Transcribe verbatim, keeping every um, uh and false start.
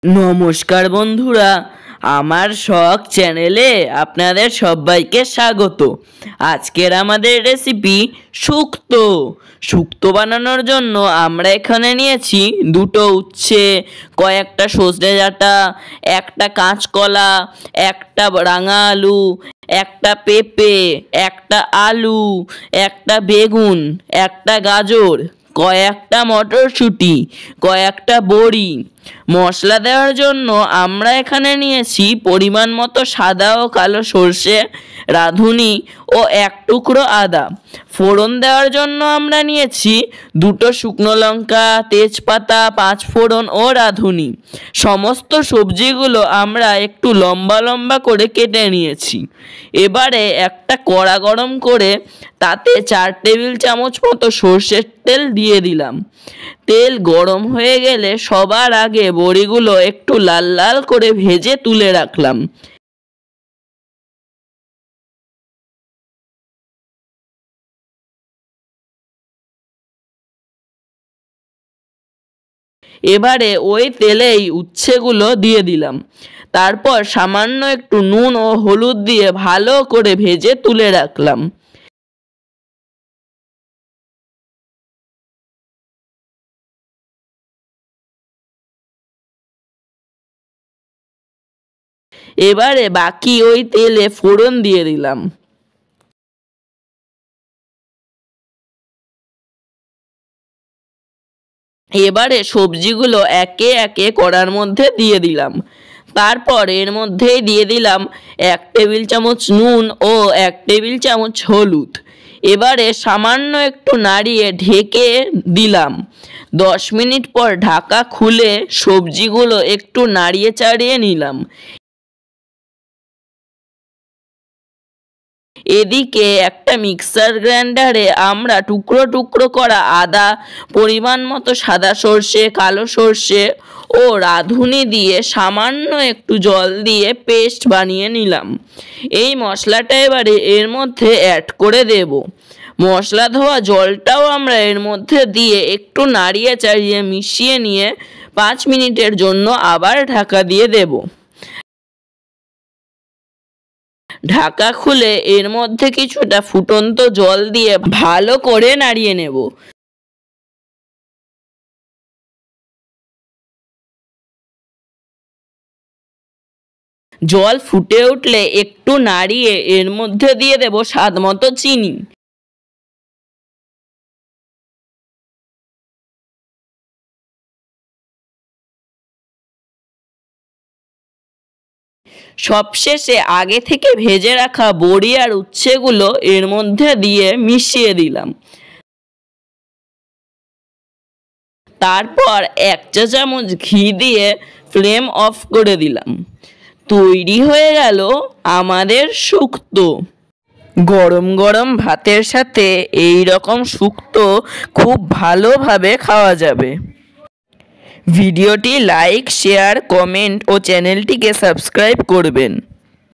নমস্কার বন্ধুরা, আমার শখ চ্যানেলে আপনাদের সবাইকে স্বাগত। আজকের আমাদের রেসিপি শুক্তো। শুক্তো বানানোর জন্য আমরা এখানে নিয়েছি দুটো উচ্ছে, কয়েকটা সজনে ডাঁটা, একটা কাঁচকলা, একটা রাঙা আলু, একটা পেঁপে, একটা আলু, একটা বেগুন, একটা গাজর, কয়েকটা মটরশুঁটি, কয়েকটা বড়ি। মশলা দেওয়ার জন্য আমরা এখানে নিয়েছি পরিমাণ মতো সাদা ও কালো সর্ষে, রাঁধুনি ও এক টুকরো আদা। ফোড়ন দেওয়ার জন্য আমরা নিয়েছি দুটো শুকনো লঙ্কা, তেজপাতা, পাঁচ ফোড়ন ও রাঁধুনি। সমস্ত সবজিগুলো আমরা একটু লম্বা লম্বা করে কেটে নিয়েছি। এবারে একটা কড়া গরম করে তাতে চার টেবিল চামচ মতো সর্ষের তেল দিয়ে দিলাম। তেল গরম হয়ে গেলে সবার আগে বড়িগুলো একটু লাল লাল করে ভেজে তুলে রাখলাম। এবারে ওই তেলেই উচ্ছেগুলো দিয়ে দিলাম। তারপর সামান্য একটু নুন ও হলুদ দিয়ে ভালো করে ভেজে তুলে রাখলাম। এবারে বাকি ওই তেলে ফোড়ন দিয়ে দিলাম। এবারে সবজিগুলো একে একে কড়ার মধ্যে দিয়ে দিলাম। তারপর এর মধ্যেই দিয়ে দিলাম এক টেবিল চামচ নুন ও এক টেবিল চামচ হলুদ। এবারে সামান্য একটু নাড়িয়ে ঢেকে দিলাম। দশ মিনিট পর ঢাকা খুলে সবজিগুলো একটু নাড়িয়ে চাড়িয়ে নিলাম। এদিকে একটা মিক্সার গ্রাইন্ডারে আমরা টুকরো টুকরো করা আদা, পরিমাণ মতো সাদা সর্ষে, কালো সর্ষে ও রাঁধুনি দিয়ে সামান্য একটু জল দিয়ে পেস্ট বানিয়ে নিলাম। এই মশলাটা এবারে এর মধ্যে অ্যাড করে দেব। মশলা ধোয়া জলটাও আমরা এর মধ্যে দিয়ে একটু নাড়িয়ে চাড়িয়ে মিশিয়ে নিয়ে পাঁচ মিনিটের জন্য আবার ঢাকা দিয়ে দেব। ঢাকা খুলে এর মধ্যে কিছুটা ফুটন্ত জল দিয়ে ভালো করে নাড়িয়ে নেব। জল ফুটে উঠলে একটু নাড়িয়ে এর মধ্যে দিয়ে দেব স্বাদ মতো চিনি। সবশেষে আগে থেকে ভেজে রাখা বড়ি আর উচ্ছেগুলো এর মধ্যে দিয়ে মিশিয়ে দিলাম। তারপর এক চা চামচ ঘি দিয়ে ফ্লেম অফ করে দিলাম। তৈরি হয়ে গেল আমাদের শুক্তো। গরম গরম ভাতের সাথে এই রকম শুক্তো খুব ভালোভাবে খাওয়া যাবে। ভিডিওটি লাইক, শেয়ার, কমেন্ট ও চ্যানেলটিকে সাবস্ক্রাইব করবেন।